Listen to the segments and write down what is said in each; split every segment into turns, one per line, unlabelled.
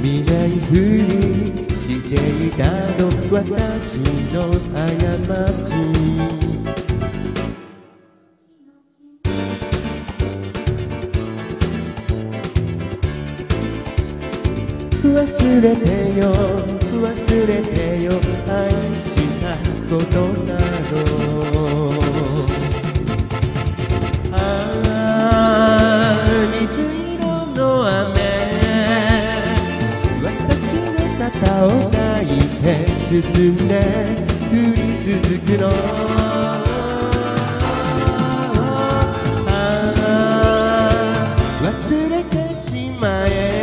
見ないふりしていたの私の過ち。忘れてよ忘れてよ愛したことなど。ああ水色の雨私の肩を抱いて包んで降り続くの。ああ忘れてしまえ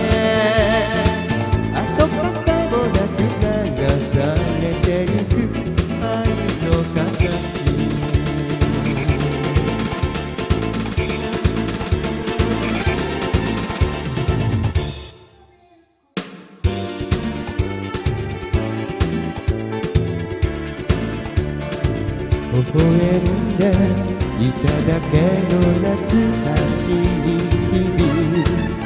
微笑んでいただけの懐かしい日々。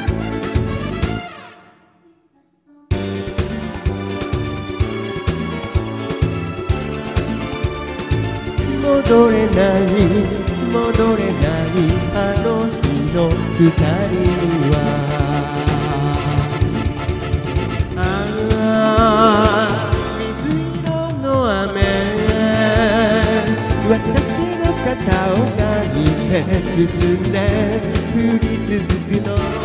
戻れない戻れないあの日の二人は。私の肩を抱いて包んで降り続くの。